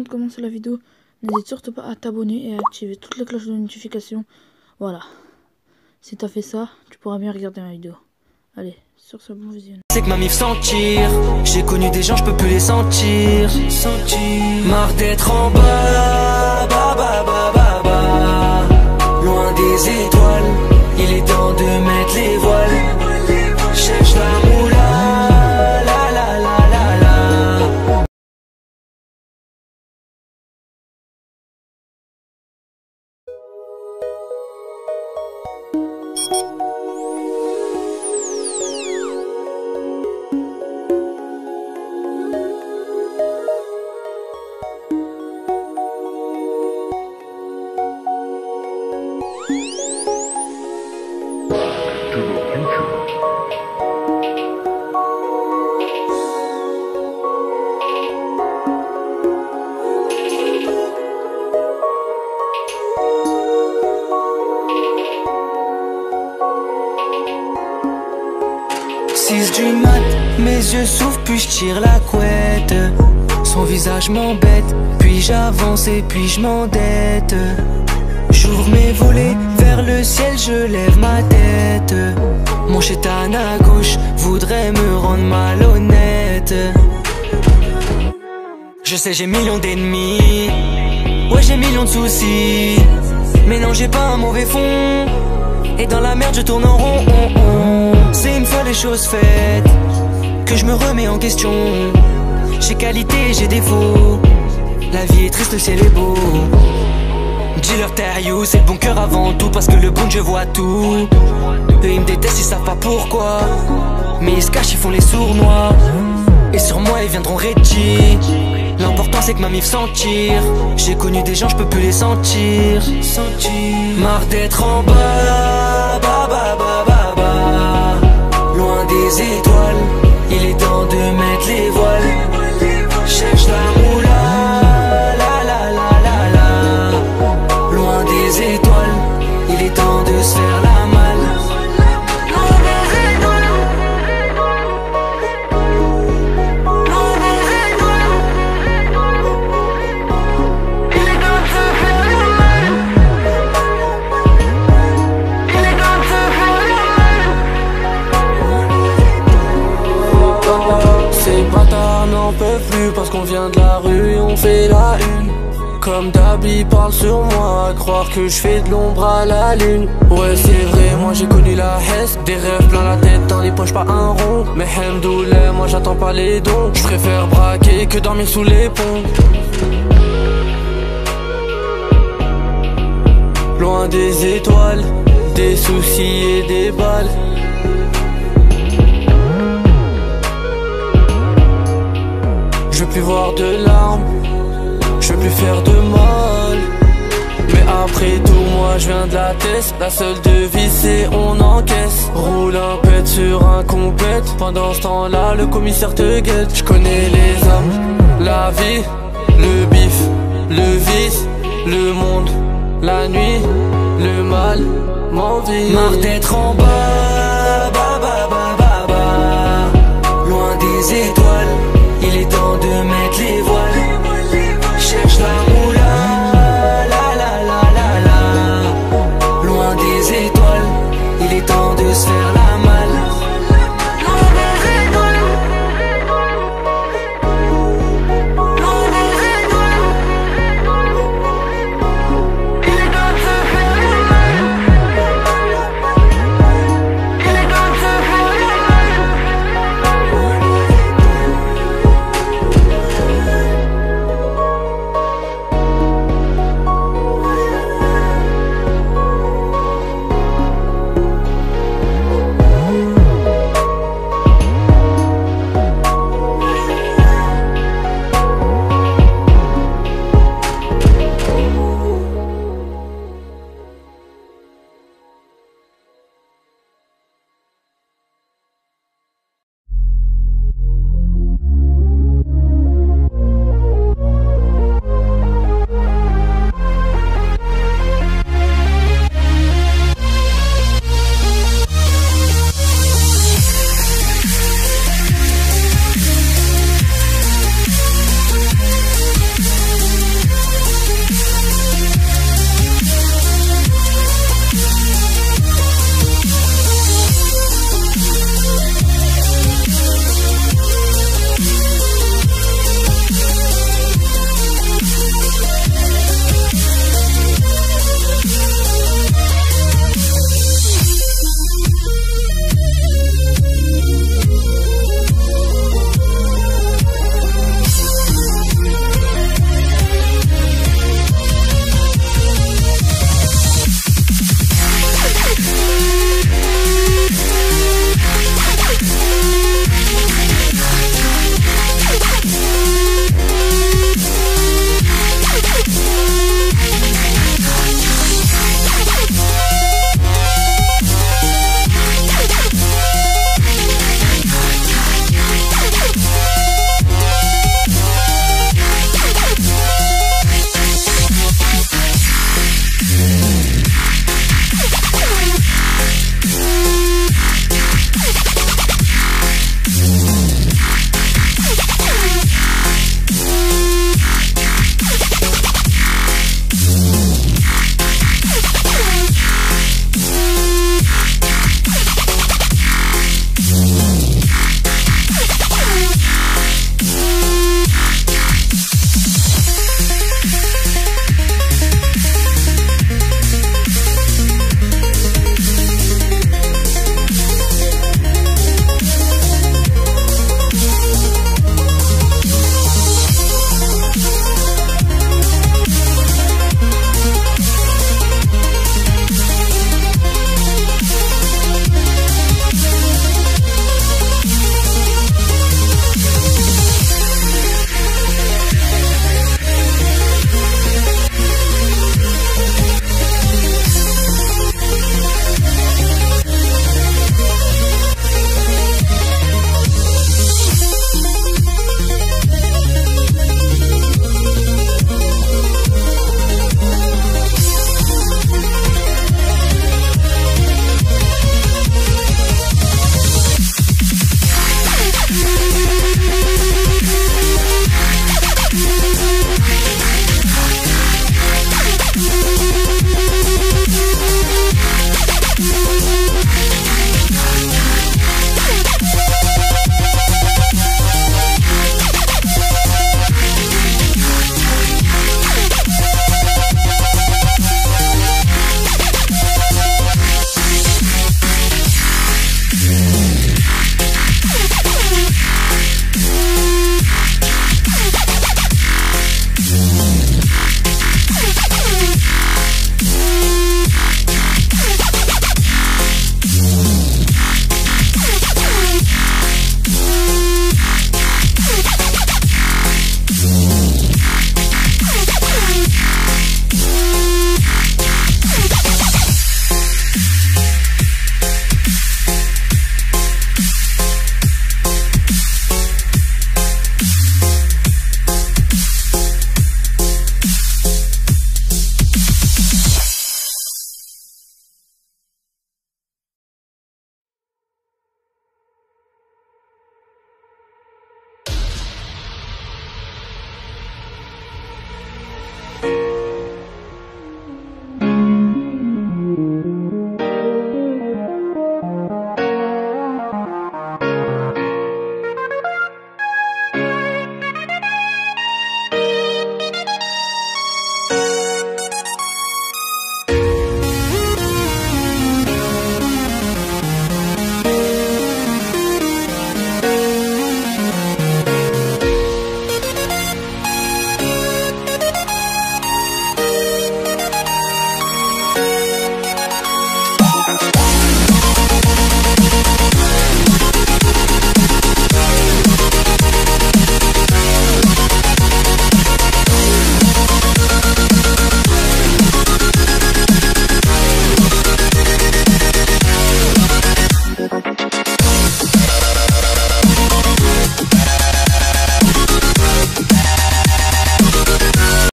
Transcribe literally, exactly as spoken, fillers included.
Avant de commencer la vidéo, n'hésite surtout pas à t'abonner et à activer toutes les cloches de notification. Voilà. Si t'as fait ça, tu pourras bien regarder ma vidéo. Allez, sur ce, bon visionnage. C'est que ma mif sentir. J'ai connu des gens, je peux plus les sentir. Sentir. Marre d'être en bas, bas, bas, bas, bas, bas. Loin des étoiles, il est temps de mettre les voiles. Cherche la moula, la la la la la. six du mat, mes yeux s'ouvrent puis je tire la couette. Son visage m'embête, puis j'avance et puis je m'endette. J'ouvre mes volets vers le ciel, je lève ma tête. Mon chétan à gauche voudrait me rendre malhonnête. Je sais j'ai millions d'ennemis, ouais j'ai millions de soucis, mais non j'ai pas un mauvais fond. Et dans la merde je tourne en rond. C'est une fois les choses faites que je me remets en question. J'ai qualité, j'ai défaut. La vie est triste, le ciel est beau. Dis-leur you, c'est le bon cœur avant tout. Parce que le bon Dieu voit tout. Eux ils me détestent, ils savent pas pourquoi, mais ils se cachent, ils font les sournois. Et sur moi ils viendront rédire. L'important c'est que ma mif sentir. J'ai connu des gens, je peux plus les sentir. Marre d'être en bas, bas, bas, bas, bas, bas. Loin des étoiles, il est temps de mettre les voiles. Cherche la moula, la la la la la. Loin des étoiles, il est temps de se faire la malle. Parce qu'on vient de la rue et on fait la une. Comme d'hab ils parlent sur moi, à croire que je fais de l'ombre à la lune. Ouais c'est vrai, moi j'ai connu la hesse. Des rêves plein la tête, dans les poches pas un rond. Mais hamdoulah, moi j'attends pas les dons. Je préfère braquer que dormir sous les ponts. Loin des étoiles, des soucis et des balles. Je veux plus voir de larmes, je veux plus faire de mal. Mais après tout moi je viens de la tête. La seule devise c'est on encaisse. Roule un pet sur un compète. Pendant ce temps là le commissaire te guette. Je connais les âmes, la vie, le bif, le vice, le monde, la nuit, le mal m'envie. Marre d'être en bas,